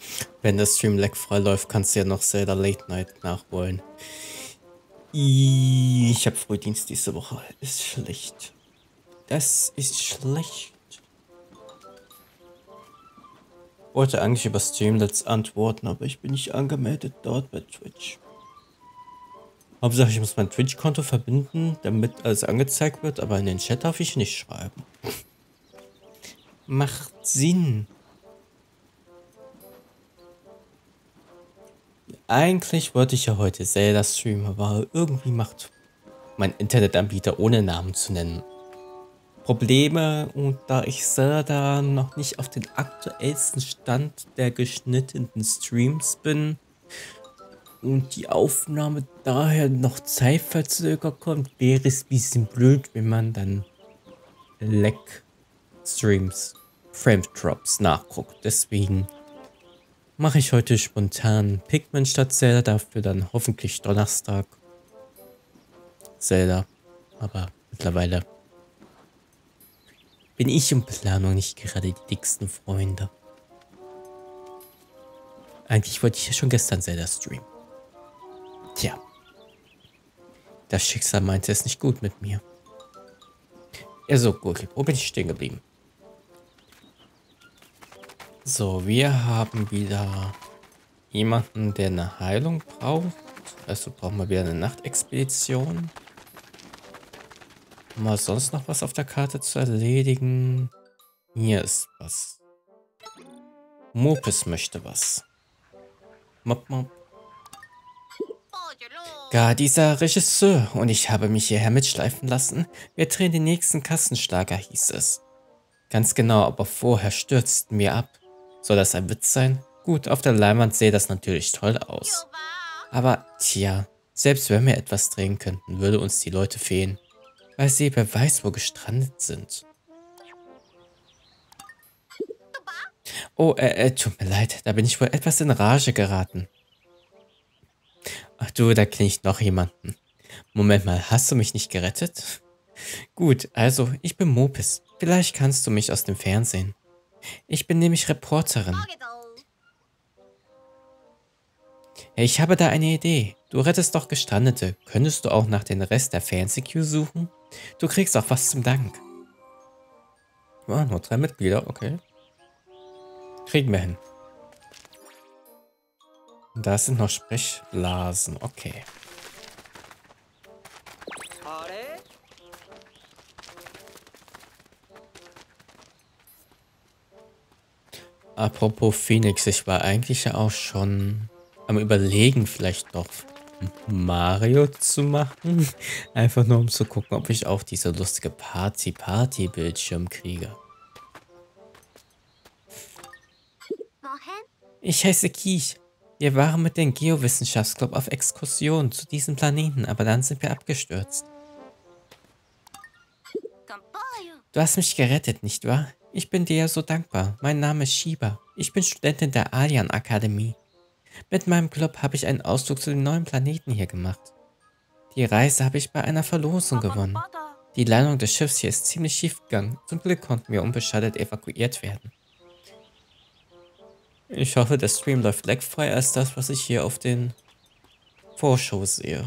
Wenn der Stream frei läuft, kannst du ja noch Zelda Late Night nachholen. Ich habe Frühdienst diese Woche. Ist schlecht. Das ist schlecht. Wollte eigentlich über Streamlets antworten, aber ich bin nicht angemeldet dort bei Twitch. Hauptsache, ich muss mein Twitch-Konto verbinden, damit alles angezeigt wird, aber in den Chat darf ich nicht schreiben. Macht Sinn. Eigentlich wollte ich ja heute Zelda streamen, aber irgendwie macht mein Internetanbieter, ohne Namen zu nennen, Probleme, und da ich Zelda noch nicht auf den aktuellsten Stand der geschnittenen Streams bin und die Aufnahme daher noch zeitverzögert kommt, wäre es ein bisschen blöd, wenn man dann Streams, Frame Drops nachguckt. Deswegen mache ich heute spontan Pikmin statt Zelda, dafür dann hoffentlich Donnerstag Zelda. Aber mittlerweile bin ich in Planung nicht gerade die dicksten Freunde. Eigentlich wollte ich ja schon gestern Zelda streamen. Tja. Das Schicksal meinte es nicht gut mit mir. Also gut, wo bin ich stehen geblieben? So, wir haben wieder jemanden, der eine Heilung braucht. Also brauchen wir wieder eine Nachtexpedition. Haben wir sonst noch was auf der Karte zu erledigen? Hier ist was. Mopes möchte was. Mop, mop. Gar dieser Regisseur und ich habe mich hierher mitschleifen lassen. Wir drehen den nächsten Kassenschlager, hieß es. Ganz genau, aber vorher stürzten wir ab. Soll das ein Witz sein? Gut, auf der Leinwand sähe das natürlich toll aus. Aber, tja, selbst wenn wir etwas drehen könnten, würde uns die Leute fehlen. Weil sie wer weiß wo gestrandet sind. Oh, tut mir leid, da bin ich wohl etwas in Rage geraten. Ach du, da kenne ich noch jemanden. Moment mal, hast du mich nicht gerettet? Gut, also, ich bin Mopes. Vielleicht kannst du mich aus dem Fernsehen. Ich bin nämlich Reporterin. Ich habe da eine Idee. Du rettest doch Gestrandete. Könntest du auch nach dem Rest der Fernsehcrew suchen? Du kriegst auch was zum Dank. Ja, nur 3 Mitglieder, okay. Kriegen wir hin. Da sind noch Sprechblasen, okay. Apropos Phoenix, ich war eigentlich ja auch schon am Überlegen, vielleicht noch Mario zu machen. Einfach nur um zu gucken, ob ich auch diese lustige Party-Bildschirm kriege. Ich heiße Kiech. Wir waren mit dem Geowissenschaftsclub auf Exkursion zu diesem Planeten, aber dann sind wir abgestürzt. Du hast mich gerettet, nicht wahr? Ich bin dir ja so dankbar. Mein Name ist Shiba. Ich bin Studentin der Alien Akademie. Mit meinem Club habe ich einen Ausflug zu den neuen Planeten hier gemacht. Die Reise habe ich bei einer Verlosung gewonnen. Die Landung des Schiffs hier ist ziemlich schief gegangen. Zum Glück konnten wir unbeschadet evakuiert werden. Ich hoffe, der Stream läuft lagfrei als das, was ich hier auf den Vorshows sehe.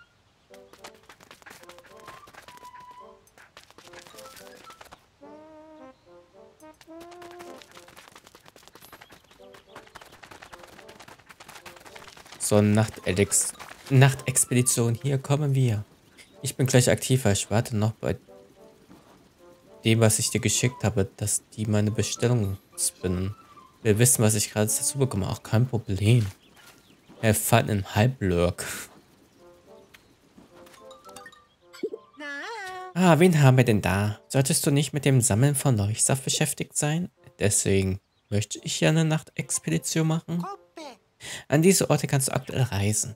So, Nachtexpedition, hier kommen wir. Ich bin gleich aktiv, weil ich warte noch bei dem, was ich dir geschickt habe, dass die meine Bestellung spinnen. Wir wissen, was ich gerade dazu bekomme. Auch kein Problem. Er fand einen Halblurk. Ah, wen haben wir denn da? Solltest du nicht mit dem Sammeln von Leuchtsaft beschäftigt sein? Deswegen möchte ich ja eine Nachtexpedition machen. An diese Orte kannst du aktuell reisen.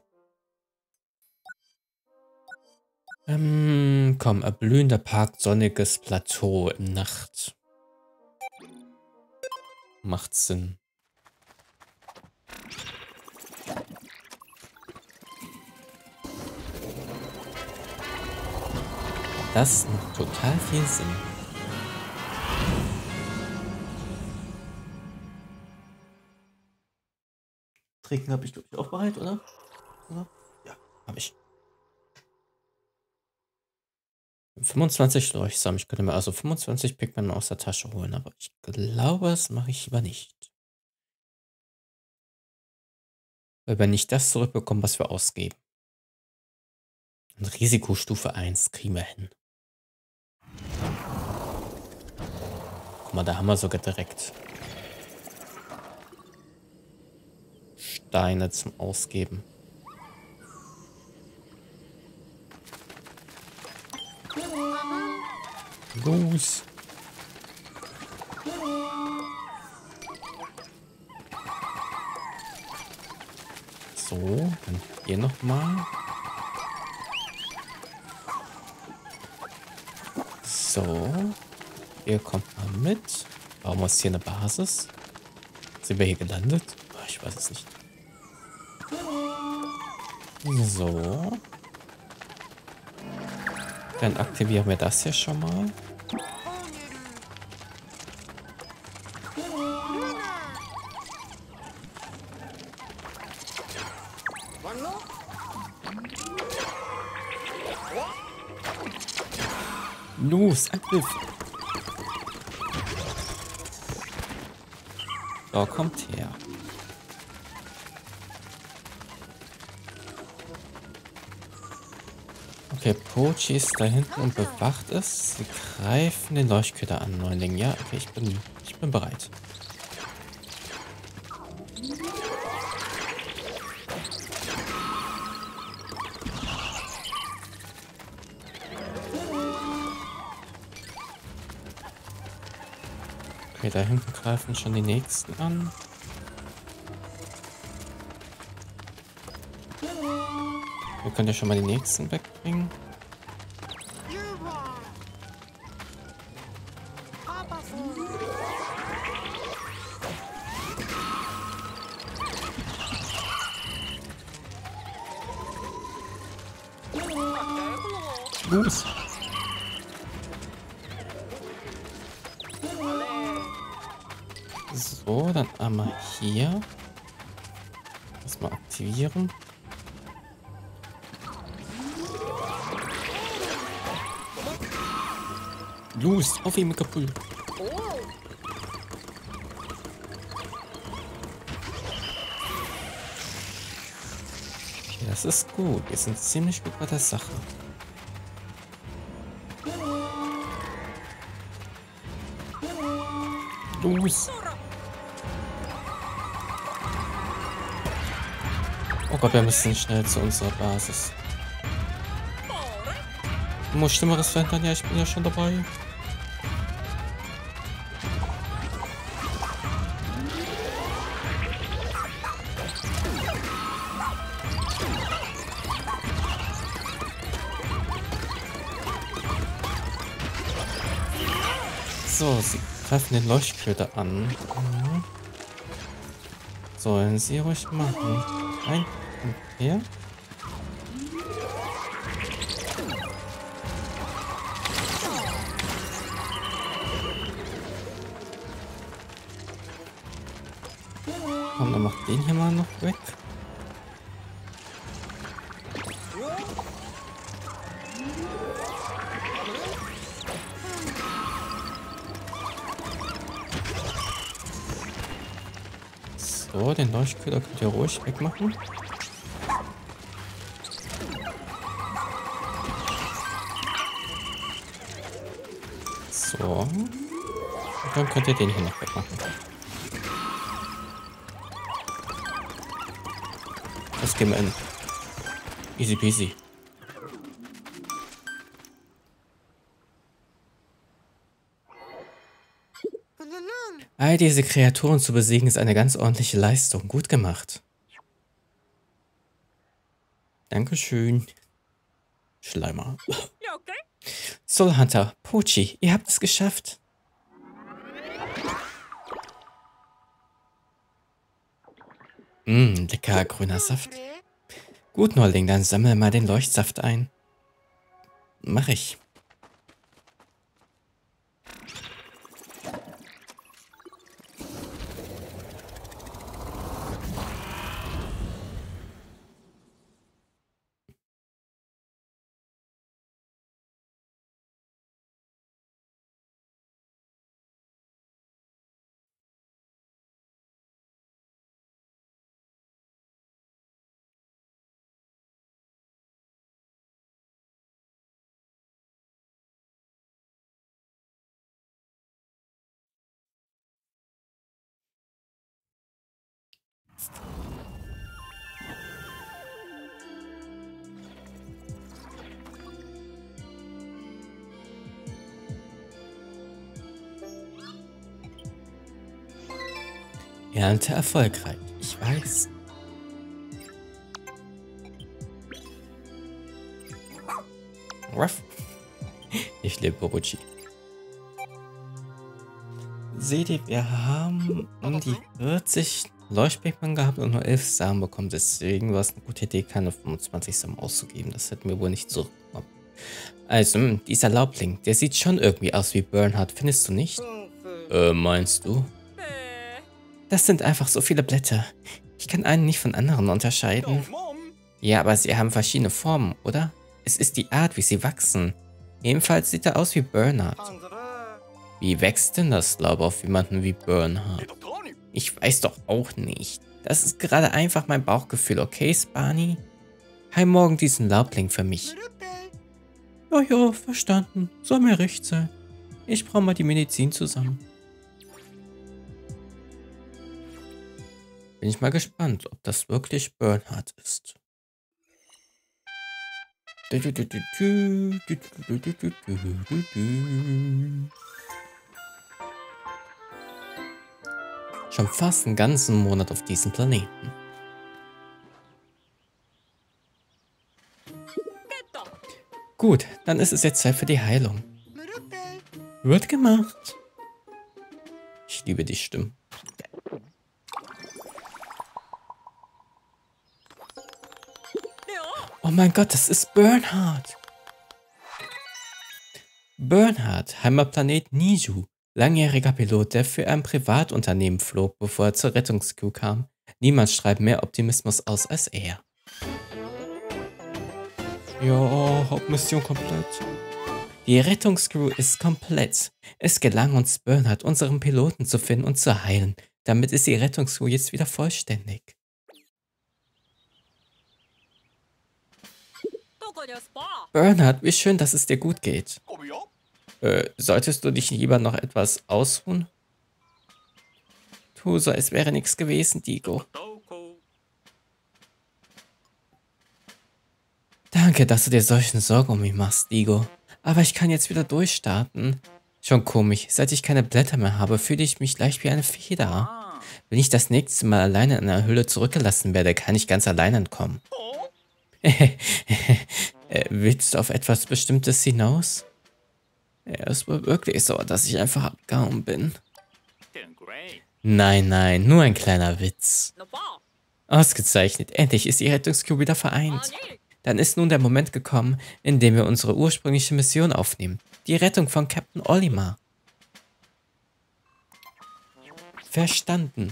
Komm, erblühender Park, sonniges Plateau in Nacht. Macht Sinn. Das macht total viel Sinn. Trinken habe ich, glaube ich, auch bereit, oder? Ja, habe ich. 25 Leuchtsamen. Ich könnte mir also 25 Pikmin aus der Tasche holen, aber ich glaube, das mache ich lieber nicht. Weil wir nicht das zurückbekommen, was wir ausgeben. Und Risikostufe 1 kriegen wir hin. Guck mal, da haben wir sogar direkt Steine zum Ausgeben. Los! So, dann hier nochmal. So. Hier kommt man mit. Bauen wir uns hier eine Basis. Sind wir hier gelandet? Oh, ich weiß es nicht. So. Dann aktivieren wir das hier schon mal. Los, Angriff! So, kommt her. Okay, Pochi ist da hinten und bewacht es. Sie greifen den Leuchtköder an, Neuling. Ja, okay, ich bin bereit. Okay, da hinten greifen schon die nächsten an. Wir können ja schon mal die nächsten wegbringen. Los! So, dann einmal hier. Erstmal aktivieren. Los, auf ihn mit Kapul. Okay, das ist gut. Wir sind ziemlich gut bei der Sache. Los. Oh Gott, wir müssen schnell zu unserer Basis. Muss Schlimmeres verändern? Ja, ich bin ja schon dabei. So, sie greifen den Leuchtköder an. Mhm. Sollen sie ruhig machen. Ein, kommt her. Komm, dann macht den hier mal noch weg. So, den Leuchtköder könnt ihr ruhig wegmachen. So. Und dann könnt ihr den hier noch wegmachen. Das gehen wir in. Easy peasy. All diese Kreaturen zu besiegen ist eine ganz ordentliche Leistung. Gut gemacht. Dankeschön. Schleimer. Soul Hunter, Pochi, ihr habt es geschafft. Lecker grüner Saft. Gut, Neuling, dann sammle mal den Leuchtsaft ein. Mach ich. Ernte erfolgreich. Ich weiß. Ruff. Ich liebe Borucci. Seht ihr, wir haben um die 40 Leuchtspekmann gehabt und nur 11 Samen bekommen. Deswegen war es eine gute Idee, keine 25 Samen auszugeben. Das hätten wir wohl nicht zurückbekommen. Also, dieser Laubling, der sieht schon irgendwie aus wie Bernhard, findest du nicht? Meinst du? Das sind einfach so viele Blätter. Ich kann einen nicht von anderen unterscheiden. Ja, aber sie haben verschiedene Formen, oder? Es ist die Art, wie sie wachsen. Jedenfalls sieht er aus wie Bernhard. Wie wächst denn das Laub auf jemanden wie Bernhard? Ich weiß doch auch nicht. Das ist gerade einfach mein Bauchgefühl, okay, Spani? Heim morgen diesen Laubling für mich. Ja, verstanden. Soll mir recht sein. Ich brauche mal die Medizin zusammen. Bin ich mal gespannt, ob das wirklich Bernhard ist. Schon fast einen ganzen Monat auf diesem Planeten. Gut, dann ist es jetzt Zeit für die Heilung. Wird gemacht. Ich liebe die Stimme. Oh mein Gott, das ist Bernhard. Bernhard, Heimatplanet Niju. Langjähriger Pilot, der für ein Privatunternehmen flog, bevor er zur Rettungscrew kam. Niemand strahlt mehr Optimismus aus als er. Ja, Hauptmission komplett. Die Rettungscrew ist komplett. Es gelang uns, Bernhard, unseren Piloten, zu finden und zu heilen. Damit ist die Rettungscrew jetzt wieder vollständig. Bernhard, wie schön, dass es dir gut geht. Solltest du dich lieber noch etwas ausruhen? Tu so, es wäre nichts gewesen, Digo. Danke, dass du dir solchen Sorgen um mich machst, Digo. Aber ich kann jetzt wieder durchstarten. Schon komisch, seit ich keine Blätter mehr habe, fühle ich mich leicht wie eine Feder. Wenn ich das nächste Mal alleine in einer Höhle zurückgelassen werde, kann ich ganz allein entkommen. Willst du auf etwas Bestimmtes hinaus? Ja, es war wirklich so, dass ich einfach abgehauen bin. Nein, nur ein kleiner Witz. Ausgezeichnet, endlich ist die Rettungscrew wieder vereint. Dann ist nun der Moment gekommen, in dem wir unsere ursprüngliche Mission aufnehmen. Die Rettung von Captain Olimar. Verstanden.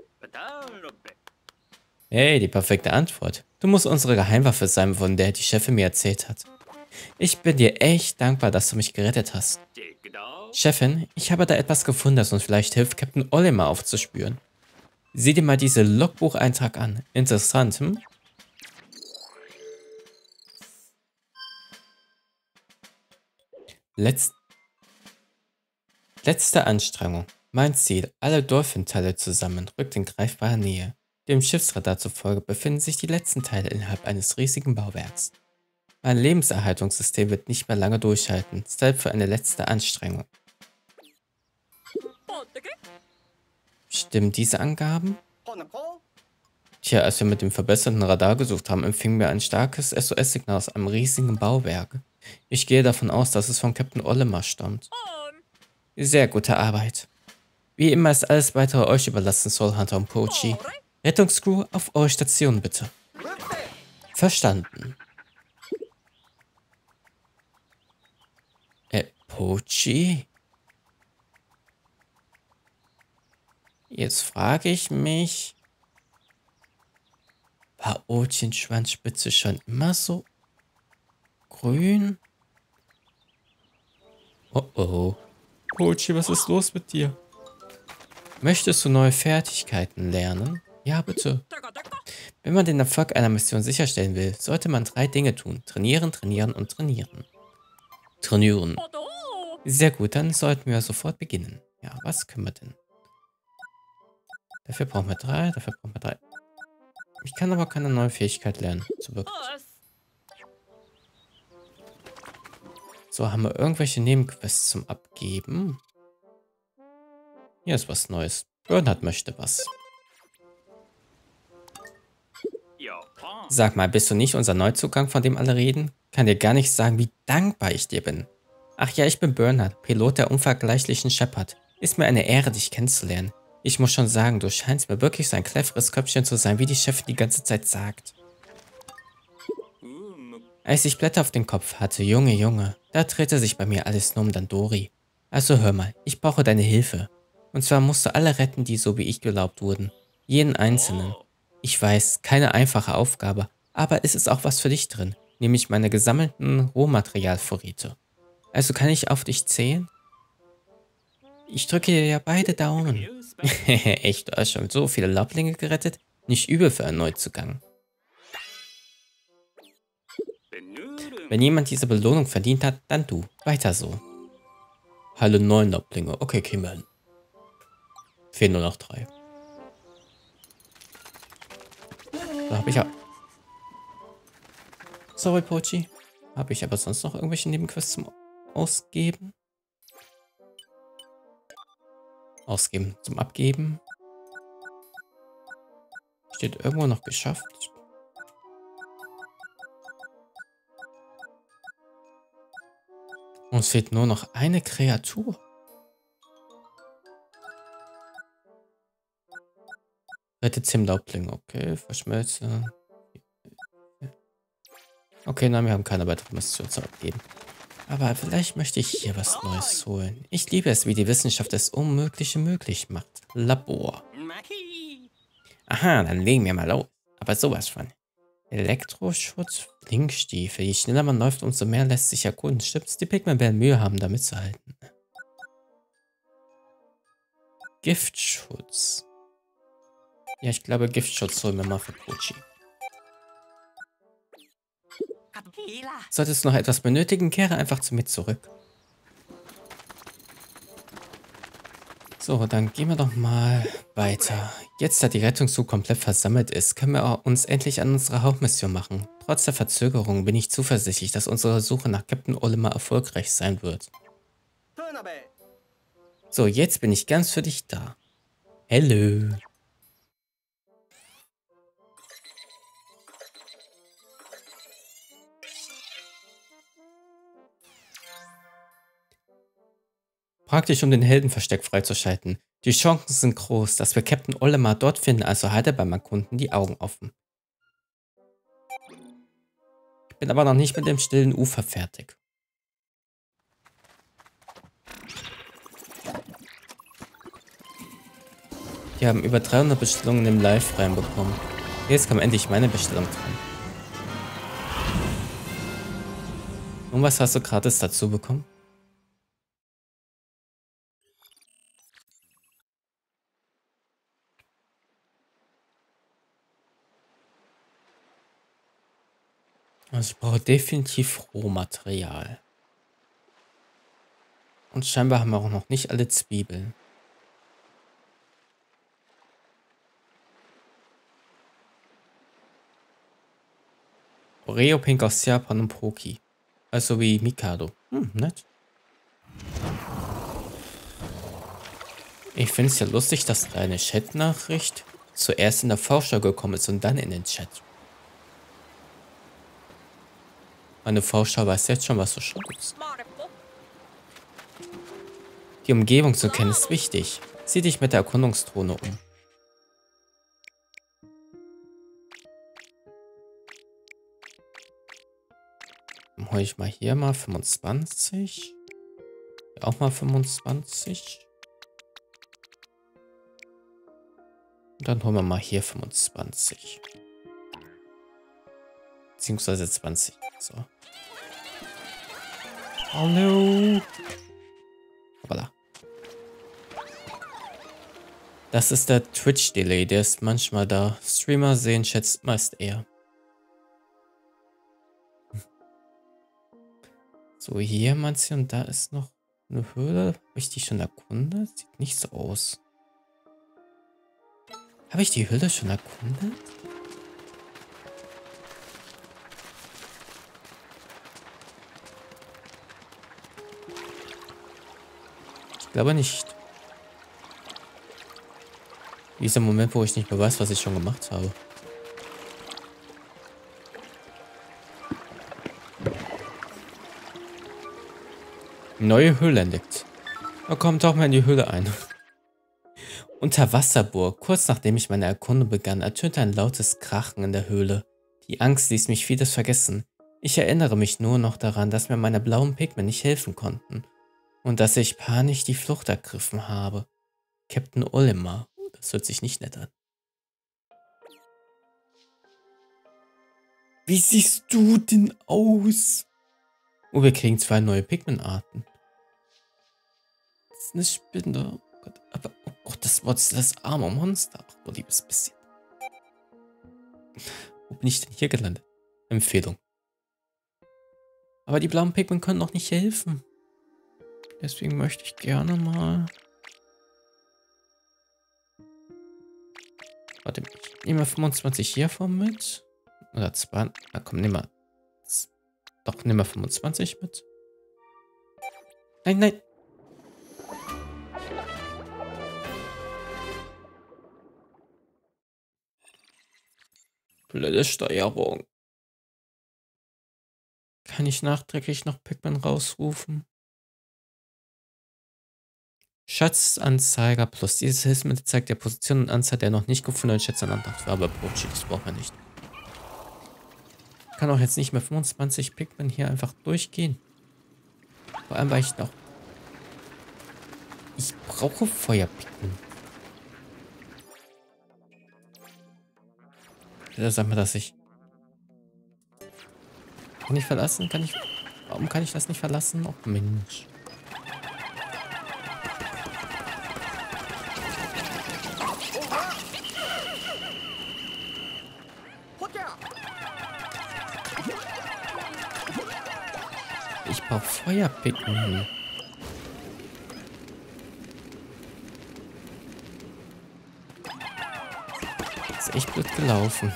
Hey, die perfekte Antwort. Du musst unsere Geheimwaffe sein, von der die Chefin mir erzählt hat. Ich bin dir echt dankbar, dass du mich gerettet hast. Chefin, ich habe da etwas gefunden, das uns vielleicht hilft, Captain Olimar aufzuspüren. Sieh dir mal diese Logbucheintrag an. Interessant, hm? Letzte Anstrengung. Mein Ziel, alle Dolphin-Teile zusammen, rückt in greifbare Nähe. Dem Schiffsradar zufolge befinden sich die letzten Teile innerhalb eines riesigen Bauwerks. Mein Lebenserhaltungssystem wird nicht mehr lange durchhalten. Zeit für eine letzte Anstrengung. Stimmen diese Angaben? Tja, als wir mit dem verbesserten Radar gesucht haben, empfingen wir ein starkes SOS-Signal aus einem riesigen Bauwerk. Ich gehe davon aus, dass es von Captain Olimar stammt. Sehr gute Arbeit. Wie immer ist alles weitere euch überlassen, Soulhunter und Pochi. Rettungscrew, auf eure Station bitte. Verstanden. Pochi? Jetzt frage ich mich, war Otins Schwanzspitze schon immer so grün? Oh. Pochi, was ist los mit dir? Möchtest du neue Fertigkeiten lernen? Ja, bitte. Wenn man den Erfolg einer Mission sicherstellen will, sollte man 3 Dinge tun. Trainieren, trainieren und trainieren. Trainieren. Sehr gut, dann sollten wir sofort beginnen. Ja, was können wir denn? Dafür brauchen wir 3, dafür brauchen wir 3. Ich kann aber keine neue Fähigkeit lernen. So wirklich. So, haben wir irgendwelche Nebenquests zum Abgeben? Hier ist was Neues. Bernhard möchte was. Sag mal, bist du nicht unser Neuzugang, von dem alle reden? Kann dir gar nicht sagen, wie dankbar ich dir bin. Ach ja, ich bin Bernhard, Pilot der unvergleichlichen Shepard. Ist mir eine Ehre, dich kennenzulernen. Ich muss schon sagen, du scheinst mir wirklich so ein cleveres Köpfchen zu sein, wie die Chefin die ganze Zeit sagt. Als ich Blätter auf den Kopf hatte, Junge, da drehte sich bei mir alles nur um Dandori. Also hör mal, ich brauche deine Hilfe. Und zwar musst du alle retten, die so wie ich gelaubt wurden. Jeden einzelnen. Ich weiß, keine einfache Aufgabe, aber es ist auch was für dich drin, nämlich meine gesammelten Rohmaterialvorräte. Also kann ich auf dich zählen? Ich drücke dir ja beide Daumen. Echt, du hast schon so viele Laublinge gerettet? Nicht übel für einen Neuzugang. Wenn jemand diese Belohnung verdient hat, dann du. Weiter so. Heile 9 Laublinge. Okay, kriegen wir hin. Fehlen nur noch 3. Da habe ich ja... Sorry, Pochi. Habe ich aber sonst noch irgendwelche Nebenquests zum Ausgeben? Ausgeben zum Abgeben. Steht irgendwo noch geschafft. Uns fehlt nur noch eine Kreatur. Rettet 10 Laublinge. Okay, verschmelze. Okay, nein, wir haben keine weitere Mission zu abgeben. Aber vielleicht möchte ich hier was Neues holen. Ich liebe es, wie die Wissenschaft das Unmögliche möglich macht. Labor. Aha, dann legen wir mal los. Aber sowas von. Elektroschutz, Blinkstiefel. Je schneller man läuft, umso mehr lässt sich erkunden. Stimmt's? Die Pigmen werden Mühe haben, da mitzuhalten. Giftschutz. Ja, ich glaube, Giftschutz holen wir mal für Pochi. Solltest du noch etwas benötigen, kehre einfach zu mir zurück. So, dann gehen wir doch mal weiter. Jetzt, da die Rettungszug komplett versammelt ist, können wir uns endlich an unsere Hauptmission machen. Trotz der Verzögerung bin ich zuversichtlich, dass unsere Suche nach Captain Olimar erfolgreich sein wird. So, jetzt bin ich ganz für dich da. Hello. Praktisch, um den Heldenversteck freizuschalten. Die Chancen sind groß, dass wir Captain Olimar dort finden, also halte beim Erkunden die Augen offen. Ich bin aber noch nicht mit dem stillen Ufer fertig. Wir haben über 300 Bestellungen im Live reinbekommen. Jetzt kam endlich meine Bestellung dran. Und was hast du gratis dazu bekommen? Also ich brauche definitiv Rohmaterial. Und scheinbar haben wir auch noch nicht alle Zwiebeln. Oreo, Pink aus Japan und Poki. Also wie Mikado. Nett. Ich finde es ja lustig, dass deine Chat-Nachricht zuerst in der Vorschau gekommen ist und dann in den Chat. Meine Vorschau weiß jetzt schon, was du schreibst. Die Umgebung zu kennen ist wichtig. Sieh dich mit der Erkundungsdrohne um. Dann hole ich mal hier mal 25. Hier auch mal 25. Und dann holen wir mal hier 25. Beziehungsweise 20. So. Hallo. Hoppala. Das ist der Twitch-Delay, der ist manchmal da. Streamer sehen Chats meist eher. So, hier meinst du, und da ist noch eine Höhle. Habe ich die schon erkundet? Sieht nicht so aus. Habe ich die Höhle schon erkundet? glaube nicht. Dieser Moment, wo ich nicht mehr weiß, was ich schon gemacht habe. Neue Höhle entdeckt. Na komm, tauch mal in die Höhle ein. Unterwasserburg. Kurz nachdem ich meine Erkundung begann, ertönte ein lautes Krachen in der Höhle. Die Angst ließ mich vieles vergessen. Ich erinnere mich nur noch daran, dass mir meine blauen Pigmen nicht helfen konnten und dass ich panisch die Flucht ergriffen habe. Captain Olimar. Das hört sich nicht nett an. Wie siehst du denn aus? Oh, wir kriegen 2 neue Pigmenarten. Das ist eine Spinne. Oh Gott, aber, oh Gott, das Monster, das arme Monster. Ach du liebes bisschen. Wo bin ich denn hier gelandet? Empfehlung. Aber die blauen Pigmen können noch nicht helfen. Deswegen möchte ich gerne mal... Warte, ich nehme mal 25 hiervon mit. Oder 20. Na komm, nimm mal. Doch, nimm mal 25 mit. Nein, nein. Blöde Steuerung. Kann ich nachträglich noch Pigmen rausrufen? Schatzanzeiger plus. Dieses Hilfsmittel zeigt der Position und Anzahl der noch nicht gefundenen Schätze an Antragsfarbe. Brotschied, das braucht man nicht. Ich kann auch jetzt nicht mehr 25 Pigmen hier einfach durchgehen. Vor allem, weil ich noch... Ich brauche Feuerpigmen. Bitte sag mal, dass ich... Kann ich verlassen? Kann ich... Warum kann ich das nicht verlassen? Oh Mensch. Ich brauche Feuerpigmen. Das ist echt blöd gelaufen.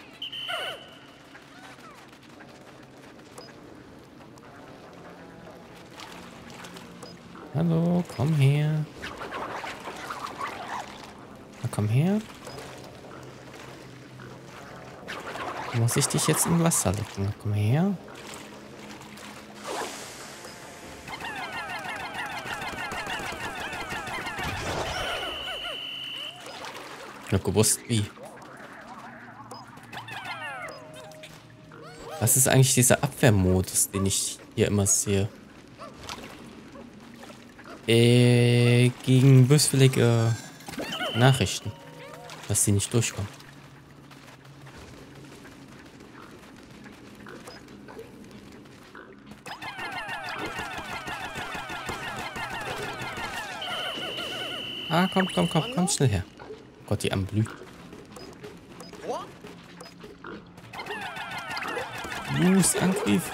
Hallo, komm her. Na, komm her. Muss ich dich jetzt im Wasser lecken? Komm her. Ich hab gewusst, wie. Was ist eigentlich dieser Abwehrmodus, den ich hier immer sehe? Gegen böswillige Nachrichten, dass sie nicht durchkommen. Ah, komm schnell her. Oh Gott, die am Blühen. Los, Angriff.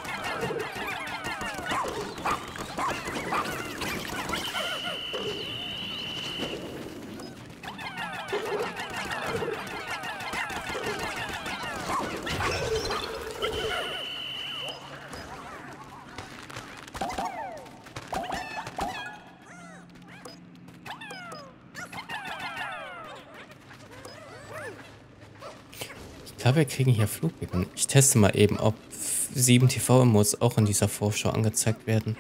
Ich glaube, wir kriegen hier Flugbeginn. Ich teste mal eben, ob 7 TV-Emotes auch in dieser Vorschau angezeigt werden.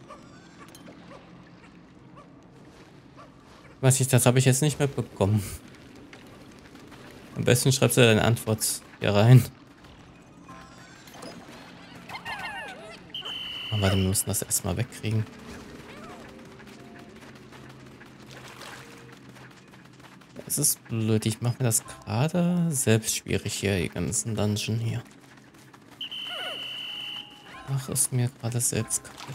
Was ich, das habe ich jetzt nicht mitbekommen. Am besten schreibst du deine Antwort hier rein. Aber warte, wir müssen das erstmal wegkriegen. Es ist blöd, ich mache mir das gerade selbst schwierig hier, die ganzen Dungeon hier. Mach es mir gerade selbst kaputt.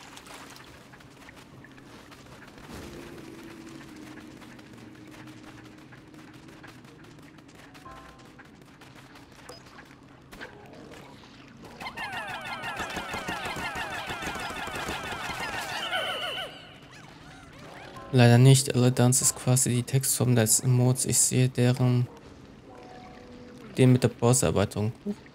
Leider nicht. Eledanz ist quasi die Textform des Emotes. Ich sehe den mit der Boss-Erweiterung.